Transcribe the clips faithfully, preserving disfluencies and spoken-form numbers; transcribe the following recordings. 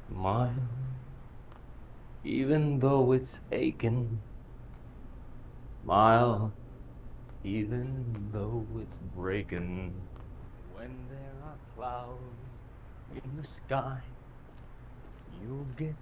Smile, even though it's aching. Smile, even though it's breaking. When there are clouds in the sky, you'll get.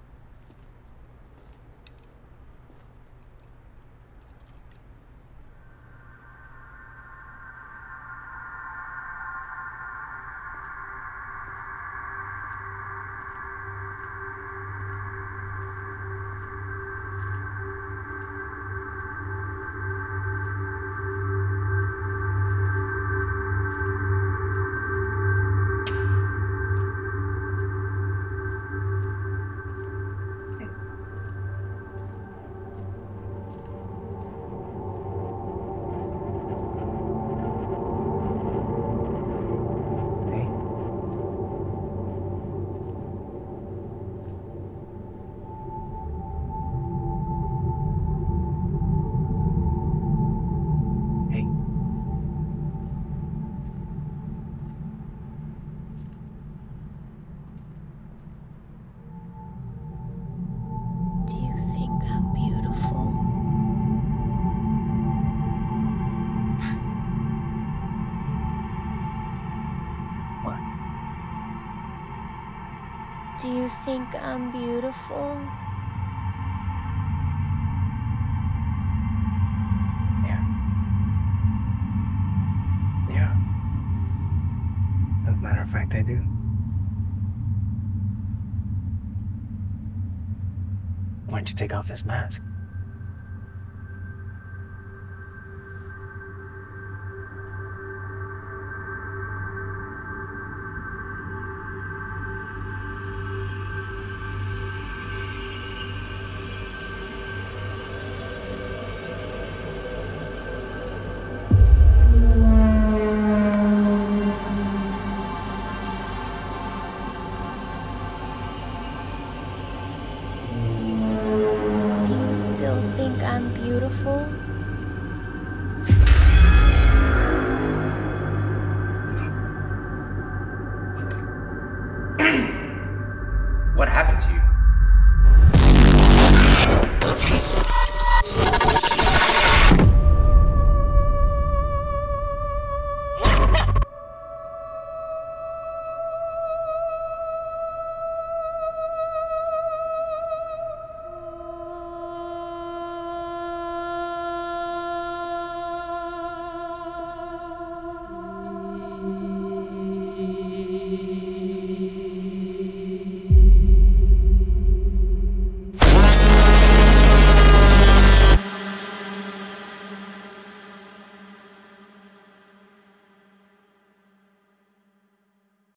Hey. Hey. Do you think I'm beautiful? What? Do you think I'm beautiful? Yeah. Yeah. As a matter of fact, I do. Why don't you take off this mask? Do you still think I'm beautiful?